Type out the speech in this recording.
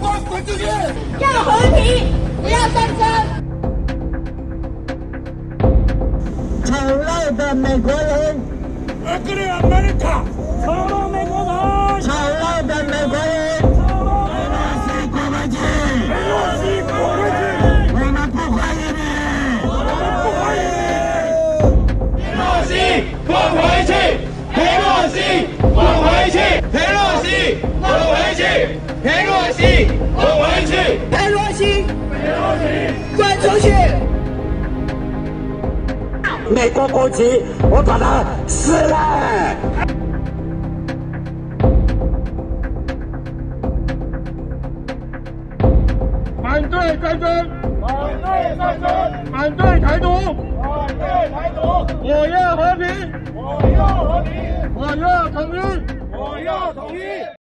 光滚出去！ 要和平，不要战争。 丑陋的美国人 Ugly America！ 丑陋美国人！ 丑陋的美国人！ 佩洛西滚回去！ 我们不欢迎你！ 我们不欢迎你！佩洛西滚回去！佩洛西滚回去！佩洛西滚回去！佩洛西滚回去！ 佩洛西， 佩洛西滚出去！ 美国国旗，我把它撕烂！ 反对战争！反对战争！反对台独！反对台独！我要和平！我要和平！我要统一！我要统一！